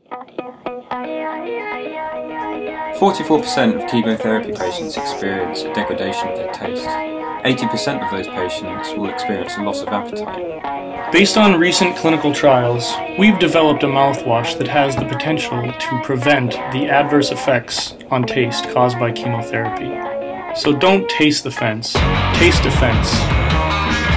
44% of chemotherapy patients experience a degradation of their taste. 80% of those patients will experience a loss of appetite. Based on recent clinical trials, we've developed a mouthwash that has the potential to prevent the adverse effects on taste caused by chemotherapy. So don't taste the fence, taste defense.